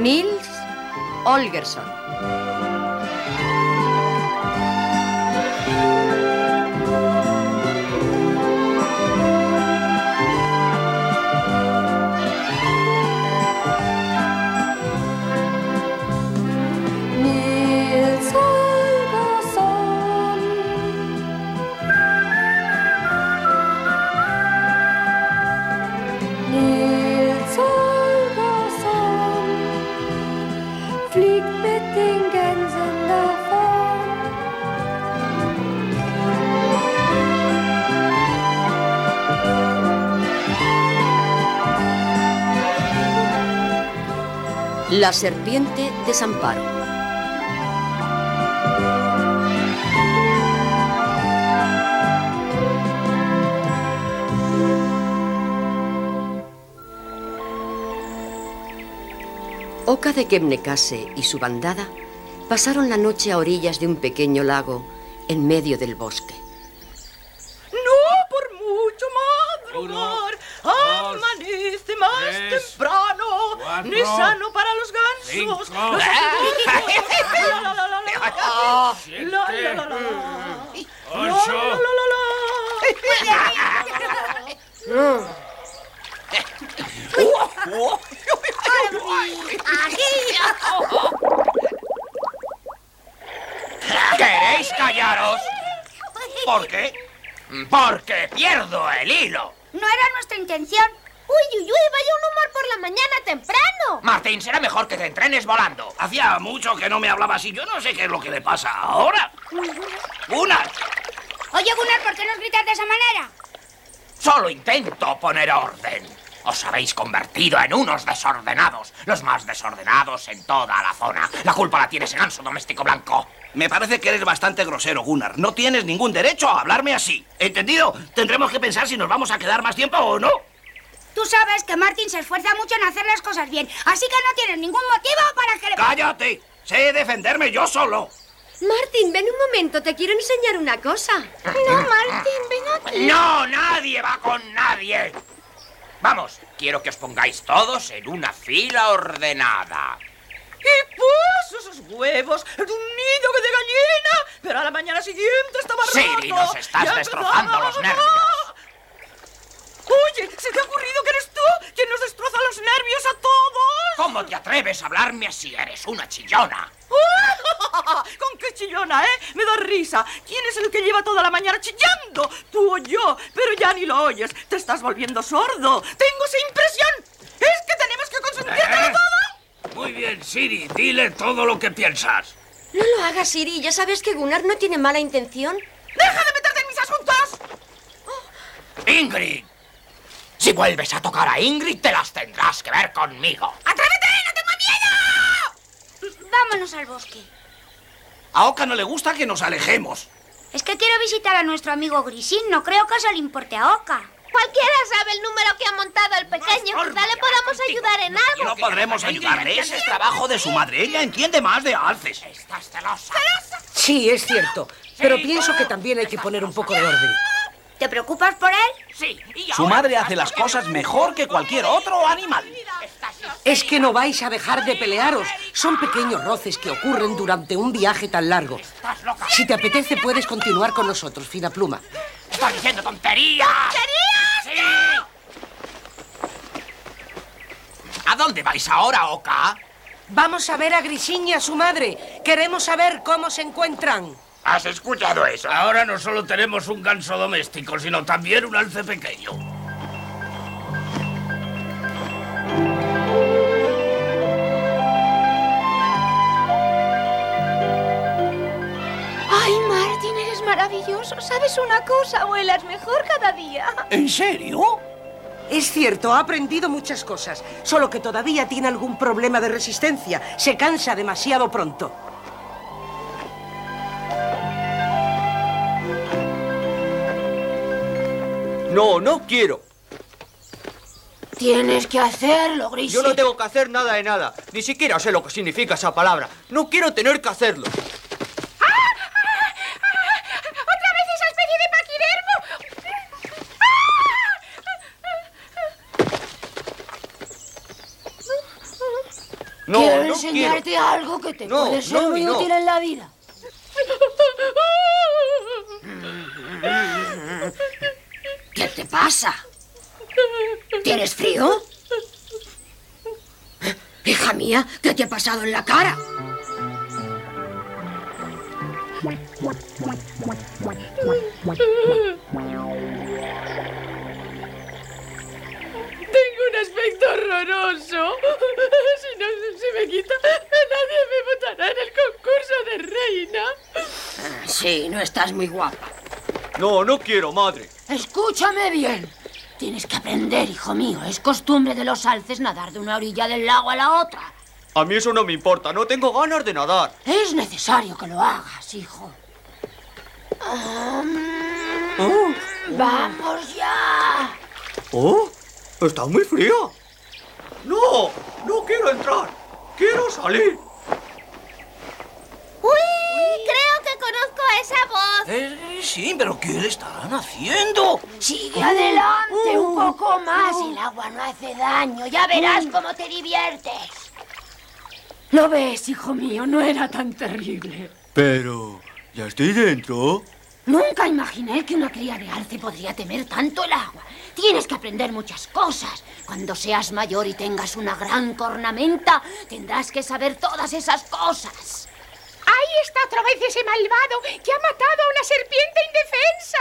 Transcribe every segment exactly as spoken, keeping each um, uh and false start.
Nils Holgersson. La serpiente Desamparo. Oka de Kebnekaise y su bandada pasaron la noche a orillas de un pequeño lago en medio del bosque. No por mucho madrugar, amanece más tres, temprano, cuatro, no es sano para los gansos. cinco, Los azules- la, la, la, la, la, la, siete, la, la, la, la. ocho. La, la, la, la, la. ¿Queréis callaros? ¿Por qué? Porque pierdo el hilo. No era nuestra intención. Uy, uy, uy, vaya un humor por la mañana temprano. Martín, será mejor que te entrenes volando. Hacía mucho que no me hablaba así. Yo no sé qué es lo que le pasa ahora. ¡Gunnar! Oye, Gunnar, ¿por qué nos gritas de esa manera? Solo intento poner orden. Os habéis convertido en unos desordenados. Los más desordenados en toda la zona. La culpa la tienes en Anso Doméstico Blanco. Me parece que eres bastante grosero, Gunnar. No tienes ningún derecho a hablarme así. ¿Entendido? Tendremos que pensar si nos vamos a quedar más tiempo o no. Tú sabes que Martin se esfuerza mucho en hacer las cosas bien, así que no tienes ningún motivo para que le... ¡Cállate! Sé defenderme yo solo. Martin, ven un momento, te quiero enseñar una cosa. No, Martin, ven aquí. ¡No! ¡Nadie va con nadie! Vamos, quiero que os pongáis todos en una fila ordenada. Y puso esos huevos en un nido de gallina, pero a la mañana siguiente estaba roto. Siri, nos estás Ya destrozando empezaba. los nervios. Oye, ¿se te ha ocurrido que eres tú quien nos destroza los nervios a todos? ¿Cómo te atreves a hablarme así? Eres una chillona. ¿Con qué chillona, eh? Me da risa. ¿Quién es el que lleva toda la mañana chillando? ¿Tú o yo? Pero ya ni lo oyes. Te estás volviendo sordo. Tengo esa impresión. ¿Es que tenemos que consentírtelo ¿Eh? todo? Muy bien, Siri. Dile todo lo que piensas. No lo hagas, Siri. Ya sabes que Gunnar no tiene mala intención. ¡Deja de meterte en mis asuntos! ¡Ingrid! Si vuelves a tocar a Ingrid, te las tendrás que ver conmigo. ¡Atrévete! ¡No tengo miedo! Vámonos al bosque. A Oka no le gusta que nos alejemos. Es que quiero visitar a nuestro amigo Grisín. No creo que eso le importe a Oka. Cualquiera sabe el número que ha montado el pequeño. Quizá le podamos ayudar en algo. No podremos ayudarle. Ese es trabajo de su madre. Ella entiende más de alces. Estás celosa. Sí, es cierto. Pero pienso que también hay que poner un poco de orden. ¿Te preocupas por él? Sí, y Su ahora madre estás hace las loca. cosas mejor que cualquier otro animal. Estás Es que no vais a dejar de pelearos. Son pequeños roces que ocurren durante un viaje tan largo. Estás loca. Si te apetece, puedes continuar con nosotros, Fina Pluma. ¡Estás diciendo tonterías! ¡Tonterías! ¡Sí! ¿A dónde vais ahora, Oka? Vamos a ver a Grisín y a su madre. Queremos saber cómo se encuentran. ¿Has escuchado eso? Ahora no solo tenemos un ganso doméstico, sino también un alce pequeño. Ay, Martin, eres maravilloso. ¿Sabes una cosa? Vuelas mejor cada día. ¿En serio? Es cierto, ha aprendido muchas cosas, solo que todavía tiene algún problema de resistencia. Se cansa demasiado pronto. No, no quiero. Tienes que hacerlo, Grisín. Yo no tengo que hacer nada de nada. Ni siquiera sé lo que significa esa palabra. No quiero tener que hacerlo. ¡Otra vez esa especie de paquidermo! No, quiero no enseñarte quiero. algo que te No, puede ser no, muy no. útil en la vida. ¿Qué te pasa? ¿Tienes frío? Hija mía, ¿qué te ha pasado en la cara? Tengo un aspecto horroroso. Si no se me quita, nadie me votará en el concurso de reina. Sí, no estás muy guapa. No, no quiero, madre. Escúchame bien. Tienes que aprender, hijo mío. Es costumbre de los alces nadar de una orilla del lago a la otra. A mí eso no me importa, no tengo ganas de nadar. Es necesario que lo hagas, hijo. Um, Oh, ¡Vamos ya! oh, está muy fría. No, no quiero entrar. Quiero salir. ¡Uy! Creo que conozco esa voz. Eh, sí, pero ¿qué le estarán haciendo? Sigue adelante un poco más. El agua no hace daño. Ya verás cómo te diviertes. ¿Lo ves, hijo mío? No era tan terrible. Pero, ¿ya estoy dentro? Nunca imaginé que una cría de alce podría temer tanto el agua. Tienes que aprender muchas cosas. Cuando seas mayor y tengas una gran cornamenta, tendrás que saber todas esas cosas. Ahí está otra vez ese malvado que ha matado a una serpiente indefensa.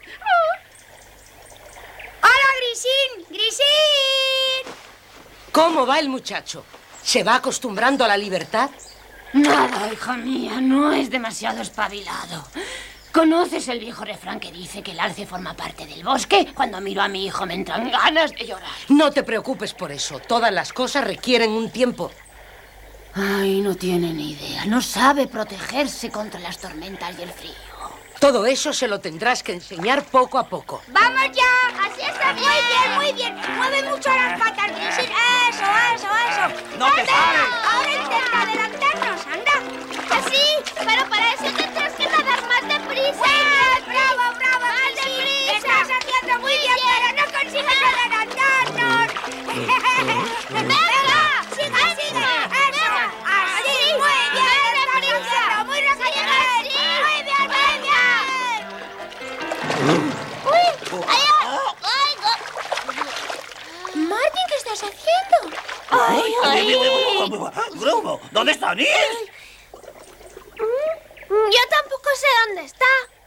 Oh. ¡Hola, Grisín! ¡Grisín! ¿Cómo va el muchacho? ¿Se va acostumbrando a la libertad? Nada, hija mía, no es demasiado espabilado. ¿Conoces el viejo refrán que dice que el alce forma parte del bosque? Cuando miro a mi hijo me entran ganas de llorar. No te preocupes por eso. Todas las cosas requieren un tiempo. Ay, no tiene ni idea. No sabe protegerse contra las tormentas y el frío. Todo eso se lo tendrás que enseñar poco a poco. ¡Vamos ya! ¡Así está! ¡Muy bien, muy bien! ¡Mueve mucho las patas, Grisín! ¡Eso, eso, eso! ¡No te ¡Anda! pares! ¡Ahora intenta adelantarnos! ¡Anda! ¡Así! Pero para eso tendrás que nadar más deprisa. ¡Muy bien! ¡Bravo, bravo! ¡Más deprisa! ¡Estás haciendo muy bien, pero no consigues adelantarnos! ¡Venga! ¡Sigue, sigue! ¡Eso! ¡Así! ¡Muy bien! ¡Estás haciendo muy rápido! ¡Muy bien, muy bien! ¡Uy! ¡Ay, ay! Martín, ¿qué estás haciendo? ¡Ay, ay! Grupo, ¿dónde está Nils? Yo tampoco sé dónde está.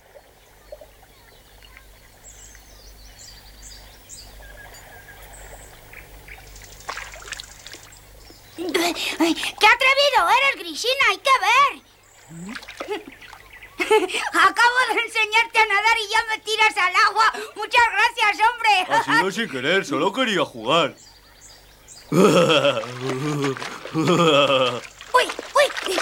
¡Qué atrevido eres, Grisina! ¡Hay que ver! Acabo de enseñarte a nadar y ya me tiras al agua. ¡Muchas gracias, hombre! Ha sido sin querer, solo quería jugar. ¡Uy, uy!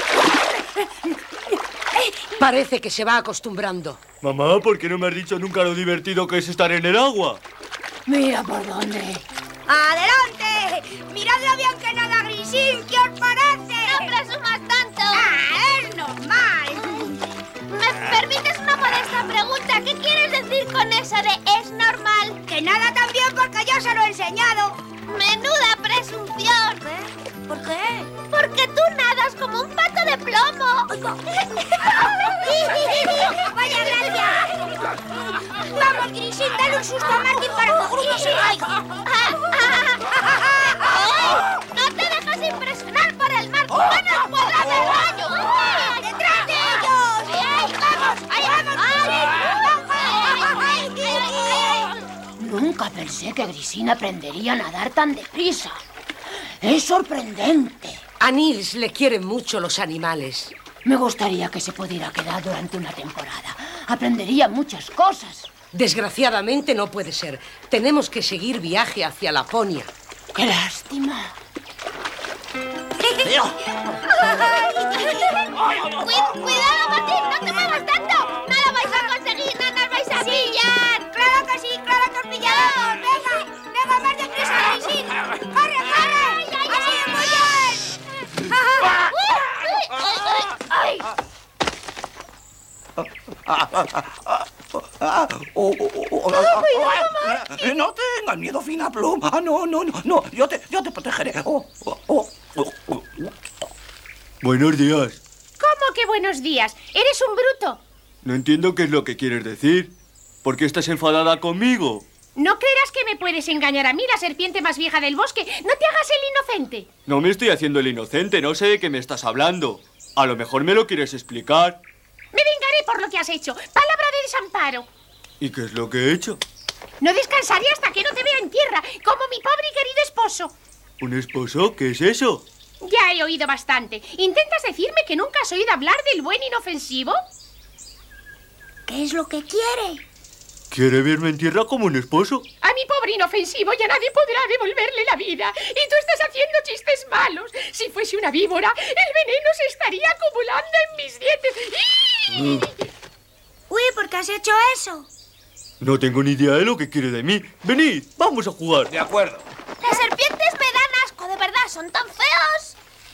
Parece que se va acostumbrando. Mamá, ¿por qué no me has dicho nunca lo divertido que es estar en el agua? Mira por dónde. ¡Adelante! ¡Mirad lo bien que nada, Grisín! ¿Qué os parece? ¡No presumas tanto! ¡Ah, es normal! ¿Me permites una modesta pregunta? ¿Qué quieres decir con eso de es normal? Que nada tan bien porque yo se lo he enseñado. ¡Menuda presunción! ¿Qué? ¿Por qué? Porque tú nadas como un pato de plomo. ¡Vaya gracia! Vamos, Grisín, dale un susto a Martín para que el grupo se vaya. ¡No te dejes impresionar por el mar! ¡Van a cuadrar del baño! ¡Detrás de ellos! ¡Vamos! ¡Ahí vamos! Nunca pensé que Grisina aprendería a nadar tan deprisa. Es sorprendente. A Nils le quieren mucho los animales. Me gustaría que se pudiera quedar durante una temporada. Aprendería muchas cosas. Desgraciadamente no puede ser. Tenemos que seguir viaje hacia Laponia. ¡Qué lástima! ¡Cuidado, Martín! ¡No te muevas tanto! ¡No lo vais a conseguir! ¡No nos vais a pillar! ¡Claro que sí! ¡Claro que os pillaremos! ¡Venga! ¡Venga, más deprisa, Grisín! ¡Corre, corre! ¡Así, muy bien! ¡Ay! oh, oh, oh, oh, cuidado, oh, eh, no tengas miedo, Fina Pluma. Ah, no, no, no, no. Yo te, yo te protegeré. Oh, oh, oh, oh, oh. Buenos días. ¿Cómo que buenos días? ¿Eres un bruto? No entiendo qué es lo que quieres decir. ¿Por qué estás enfadada conmigo? No creerás que me puedes engañar a mí, la serpiente más vieja del bosque. No te hagas el inocente. No me estoy haciendo el inocente, no sé de qué me estás hablando. A lo mejor me lo quieres explicar. Me vengaré por lo que has hecho. Palabra de desamparo. ¿Y qué es lo que he hecho? No descansaré hasta que no te vea en tierra, como mi pobre y querido esposo. ¿Un esposo? ¿Qué es eso? Ya he oído bastante. ¿Intentas decirme que nunca has oído hablar del buen inofensivo? ¿Qué es lo que quiere? ¿Quiere verme en tierra como un esposo? A mi pobre inofensivo ya nadie podrá devolverle la vida. Y tú estás haciendo chistes malos. Si fuese una víbora, el veneno se estaría acumulando en mis dientes. Mm. Uy, ¿por qué has hecho eso? No tengo ni idea de lo que quiere de mí. Venid, vamos a jugar. De acuerdo. Las serpientes me dan asco, de verdad, son tan feos.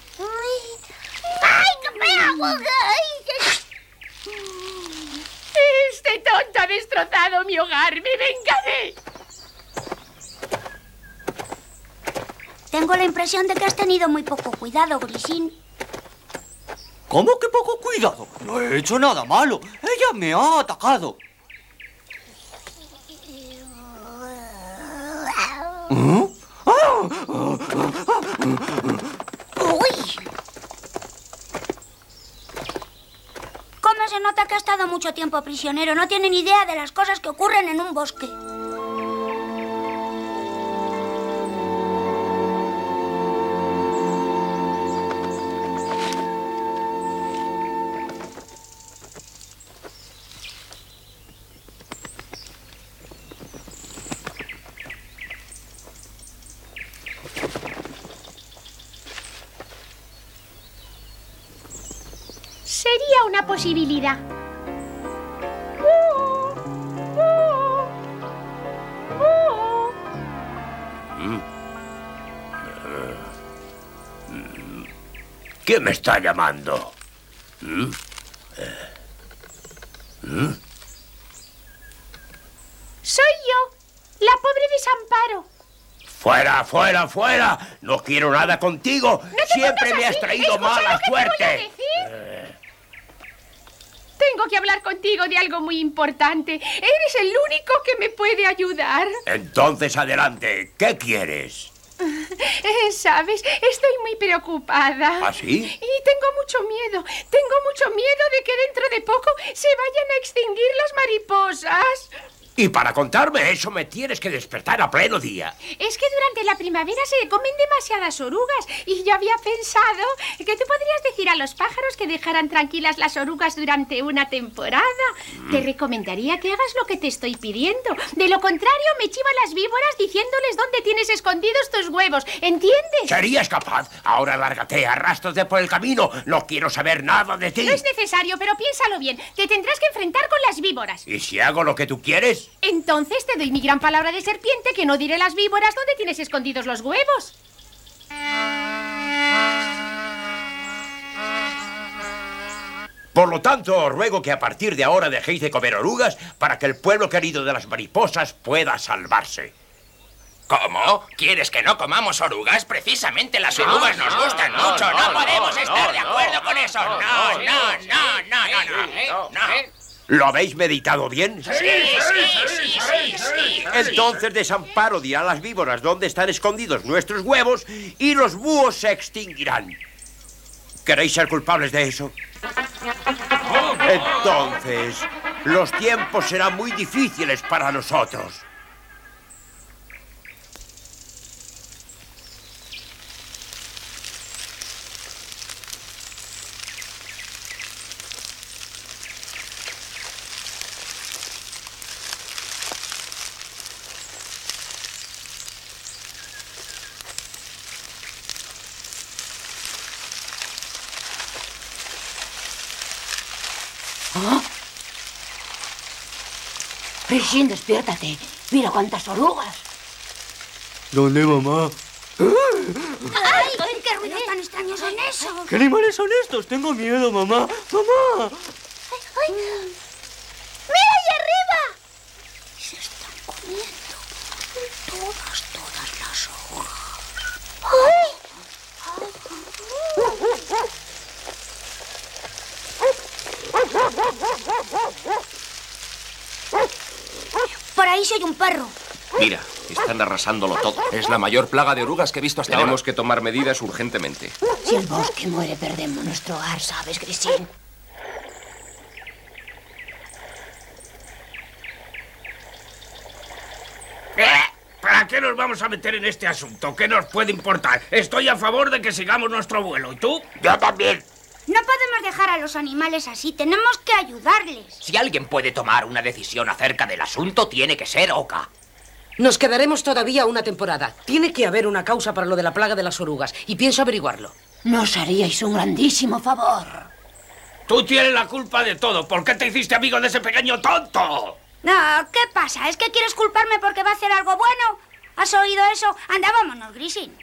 ¡Ay, qué feo! Este tonto ha destrozado mi hogar. ¡Me vengaré! Tengo la impresión de que has tenido muy poco cuidado, Grisín. ¿Cómo que poco cuidado? No he hecho nada malo. Ella me ha atacado. ¿Mm? ¡Uy! ¿Cómo se nota que ha estado mucho tiempo prisionero? No tiene ni idea de las cosas que ocurren en un bosque. Sería una posibilidad. ¿Quién me está llamando? ¿Mm? ¿Mm? Soy yo, la pobre Desamparo. ¡Fuera, fuera, fuera! No quiero nada contigo. No te Siempre me así. has traído Escucha mala lo que suerte. te voy a decir. Eh. Tengo que hablar contigo de algo muy importante. Eres el único que me puede ayudar. Entonces, adelante. ¿Qué quieres? Eh, ¿Sabes? Estoy muy preocupada. ¿Ah, sí? Y tengo mucho miedo. Tengo mucho miedo de que dentro de poco se vayan a extinguir las mariposas. Y para contarme eso me tienes que despertar a pleno día. Es que durante la primavera se comen demasiadas orugas y yo había pensado que tú podrías decir a los pájaros que dejaran tranquilas las orugas durante una temporada. Mm. Te recomendaría que hagas lo que te estoy pidiendo. De lo contrario, me chivan las víboras diciéndoles dónde tienes escondidos tus huevos. ¿Entiendes? ¿Serías capaz? Ahora lárgate, arrástrate por el camino. No quiero saber nada de ti. No es necesario, pero piénsalo bien. Te tendrás que enfrentar con las víboras. ¿Y si hago lo que tú quieres? Entonces te doy mi gran palabra de serpiente que no diré las víboras dónde tienes escondidos los huevos. Por lo tanto, os ruego que a partir de ahora dejéis de comer orugas para que el pueblo querido de las mariposas pueda salvarse. ¿Cómo? ¿Quieres que no comamos orugas? Precisamente las orugas nos gustan mucho. No podemos estar de acuerdo con eso. No, no, no, no, no, no, no. ¿Lo habéis meditado bien? Sí, sí, sí, sí, sí. Entonces Desamparo dirá a las víboras dónde están escondidos nuestros huevos y los búhos se extinguirán. ¿Queréis ser culpables de eso? Entonces, los tiempos serán muy difíciles para nosotros. ¿Ah? Grisín, despiértate. Mira cuántas orugas. ¿Dónde, mamá? ¡Ay! ¿Qué ruidos tan extraños son esos? ¿Qué animales son estos? Tengo miedo, mamá. ¡Mamá! ¡Ay, ay! ¡Mira ahí arriba! si hay un perro. Mira, están arrasándolo todo. Es la mayor plaga de orugas que he visto hasta ahora. Tenemos que tomar medidas urgentemente. Si el bosque muere, perdemos nuestro hogar, ¿sabes, Grisín? ¿Para qué nos vamos a meter en este asunto? ¿Qué nos puede importar? Estoy a favor de que sigamos nuestro vuelo. ¿Y tú? Yo también. No podemos dejar a los animales así. Tenemos que ayudarles. Si alguien puede tomar una decisión acerca del asunto, tiene que ser Oka. Nos quedaremos todavía una temporada. Tiene que haber una causa para lo de la plaga de las orugas, y pienso averiguarlo. Nos haríais un grandísimo favor. Tú tienes la culpa de todo. ¿Por qué te hiciste amigo de ese pequeño tonto? No, ¿qué pasa? ¿Es que quieres culparme porque va a hacer algo bueno? ¿Has oído eso? Anda, vámonos, Grisín.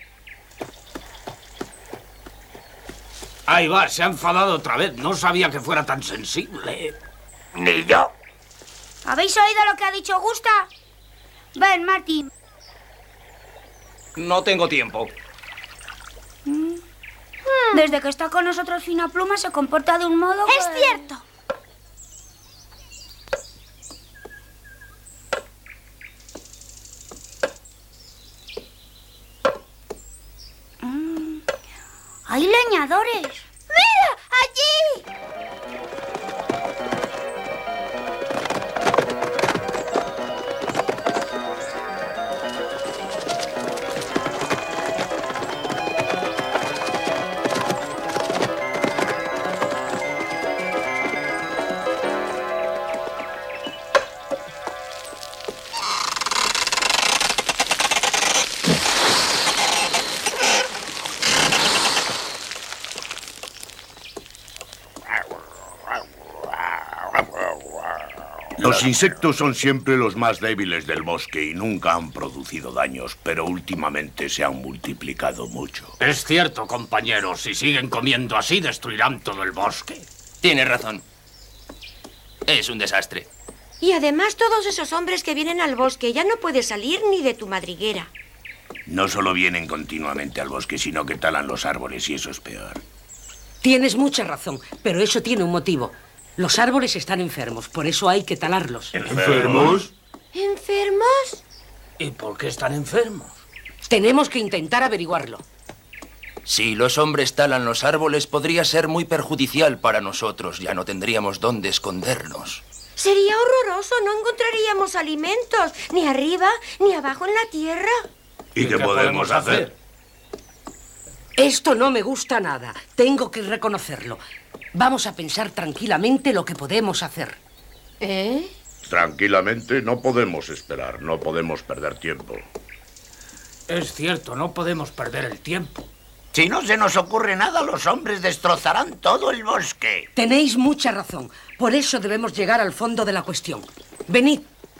Ahí va, se ha enfadado otra vez. No sabía que fuera tan sensible. Ni yo. ¿Habéis oído lo que ha dicho Gusta? Ven, Martín. No tengo tiempo. Mm. Desde que está con nosotros Fina Pluma se comporta de un modo... Es que... cierto. Mm. ¡Hay leñadores! ¡Mira! ¡Allí! Los insectos son siempre los más débiles del bosque y nunca han producido daños, pero últimamente se han multiplicado mucho. Es cierto, compañeros. Si siguen comiendo así, destruirán todo el bosque. Tienes razón. Es un desastre. Y además todos esos hombres que vienen al bosque ya no puedes salir ni de tu madriguera. No solo vienen continuamente al bosque, sino que talan los árboles y eso es peor. Tienes mucha razón, pero eso tiene un motivo. Los árboles están enfermos, por eso hay que talarlos. ¿Enfermos? ¿Enfermos? ¿Y por qué están enfermos? Tenemos que intentar averiguarlo. Si los hombres talan los árboles, podría ser muy perjudicial para nosotros. Ya no tendríamos dónde escondernos. Sería horroroso, no encontraríamos alimentos, ni arriba, ni abajo en la tierra. ¿Y qué podemos hacer? Esto no me gusta nada. Tengo que reconocerlo. Vamos a pensar tranquilamente lo que podemos hacer. ¿Eh? Tranquilamente no podemos esperar, no podemos perder tiempo. Es cierto, no podemos perder el tiempo. Si no se nos ocurre nada, los hombres destrozarán todo el bosque. Tenéis mucha razón. Por eso debemos llegar al fondo de la cuestión. Venid.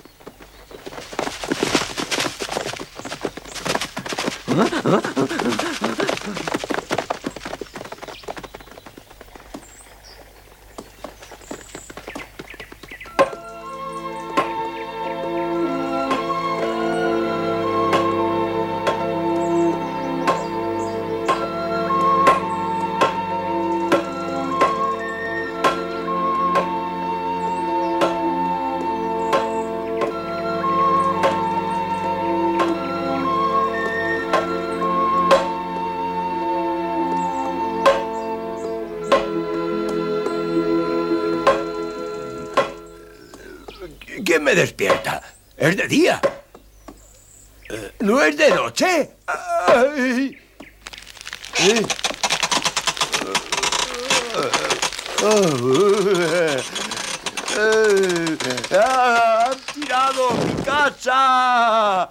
¿Quién me despierta? Es de día. Eh, ¿No es de noche? Ay. Eh. ¡Ah! ¡Han tirado mi casa!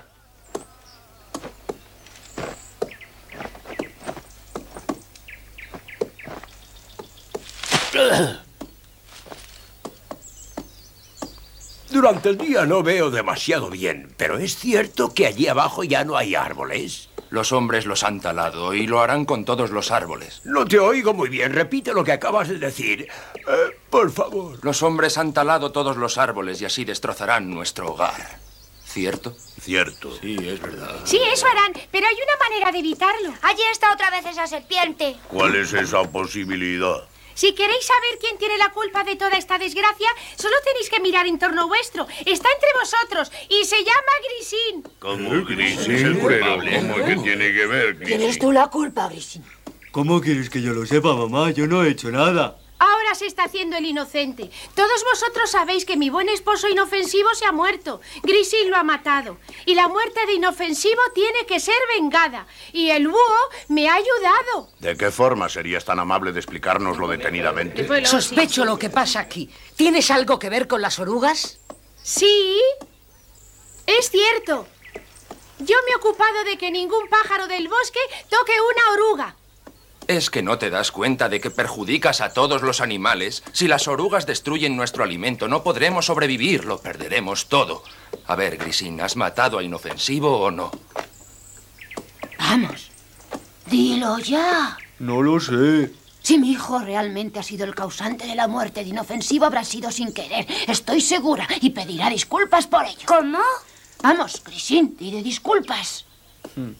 Durante el día no veo demasiado bien, pero es cierto que allí abajo ya no hay árboles. Los hombres los han talado y lo harán con todos los árboles. No te oigo muy bien. Repite lo que acabas de decir. Eh, por favor. Los hombres han talado todos los árboles y así destrozarán nuestro hogar. ¿Cierto? Cierto. Sí, es verdad. Sí, eso harán, pero hay una manera de evitarlo. Allí está otra vez esa serpiente. ¿Cuál es esa posibilidad? Si queréis saber quién tiene la culpa de toda esta desgracia, solo tenéis que mirar en torno vuestro. Está entre vosotros y se llama Grisín. ¿Cómo Grisín? Pero ¿cómo que tiene que ver Grisín? Tienes tú la culpa, Grisín. ¿Cómo quieres que yo lo sepa, mamá? Yo no he hecho nada. Ahora se está haciendo el inocente. Todos vosotros sabéis que mi buen esposo inofensivo se ha muerto. Grisín lo ha matado. Y la muerte de inofensivo tiene que ser vengada. Y el búho me ha ayudado. ¿De qué forma serías tan amable de explicárnoslo detenidamente? Sospecho lo que pasa aquí. ¿Tienes algo que ver con las orugas? Sí, es cierto. Yo me he ocupado de que ningún pájaro del bosque toque una oruga. ¿Es que no te das cuenta de que perjudicas a todos los animales? Si las orugas destruyen nuestro alimento, no podremos sobrevivir, lo perderemos todo. A ver, Grisín, ¿has matado a Inofensivo o no? Vamos, dilo ya. No lo sé. Si mi hijo realmente ha sido el causante de la muerte de Inofensivo, habrá sido sin querer. Estoy segura y pedirá disculpas por ello. ¿Cómo? Vamos, Grisín, pide disculpas. Hmm.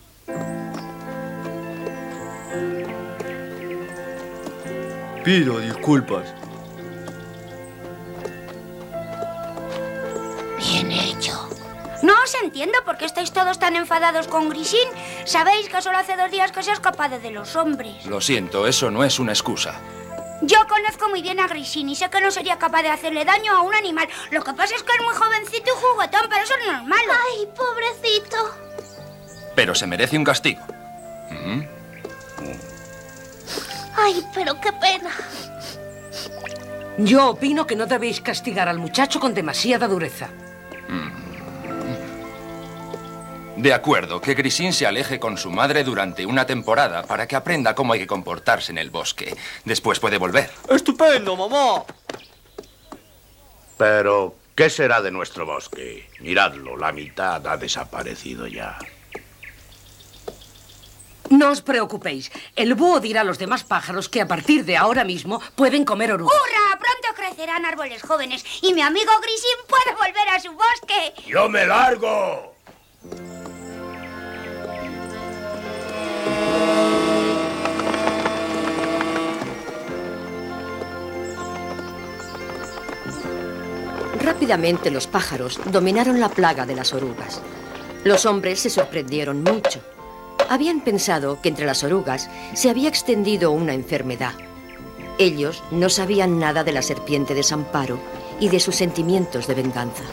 Pido disculpas. Bien hecho. No os entiendo por qué estáis todos tan enfadados con Grisín. Sabéis que solo hace dos días que se ha escapado de los hombres. Lo siento, eso no es una excusa. Yo conozco muy bien a Grisín y sé que no sería capaz de hacerle daño a un animal. Lo que pasa es que es muy jovencito y juguetón, pero eso no es malo. Ay, pobrecito. Pero se merece un castigo. ¿Mm? Ay, pero qué pena. Yo opino que no debéis castigar al muchacho con demasiada dureza. De acuerdo, que Grisín se aleje con su madre durante una temporada para que aprenda cómo hay que comportarse en el bosque. Después puede volver. ¡Estupendo, mamá! Pero, ¿qué será de nuestro bosque? Miradlo, la mitad ha desaparecido ya. No os preocupéis. El búho dirá a los demás pájaros que a partir de ahora mismo pueden comer orugas. ¡Hurra! Pronto crecerán árboles jóvenes y mi amigo Grisín puede volver a su bosque. ¡Yo me largo! Rápidamente los pájaros dominaron la plaga de las orugas. Los hombres se sorprendieron mucho. Habían pensado que entre las orugas se había extendido una enfermedad. Ellos no sabían nada de la serpiente Desamparo y de sus sentimientos de venganza.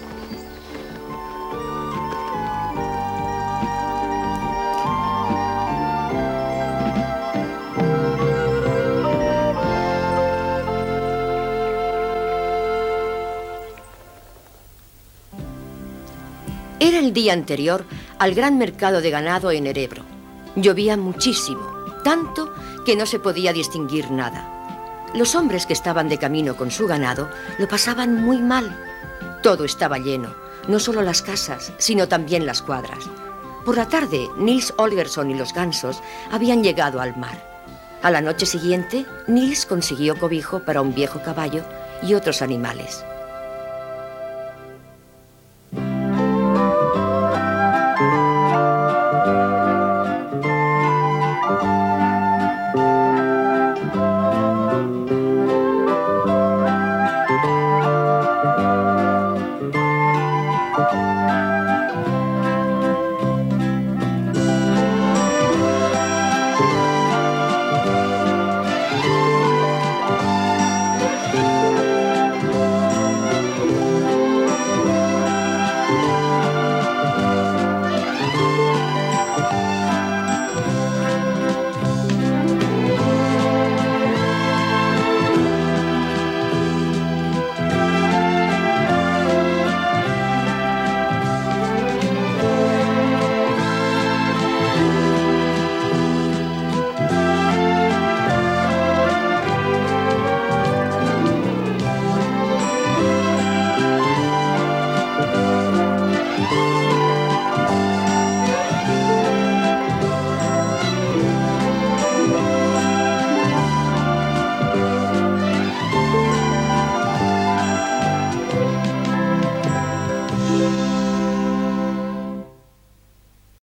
Era el día anterior al gran mercado de ganado en Erebro. Llovía muchísimo, tanto que no se podía distinguir nada. Los hombres que estaban de camino con su ganado lo pasaban muy mal. Todo estaba lleno, no solo las casas, sino también las cuadras. Por la tarde, Nils Holgersson y los gansos habían llegado al mar. A la noche siguiente, Nils consiguió cobijo para un viejo caballo y otros animales.